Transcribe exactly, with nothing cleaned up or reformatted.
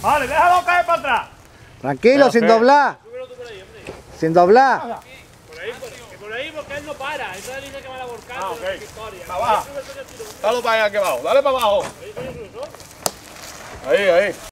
Vale, déjalo caer para atrás. Tranquilo, sin doblar. Sin doblar. Por ahí, por, por ahí, porque él no para. Entonces dice que va a volcar. Ah, ok. Victoria. Abajo. Dale para allá, aquí abajo. Dale para abajo. Ahí, ahí.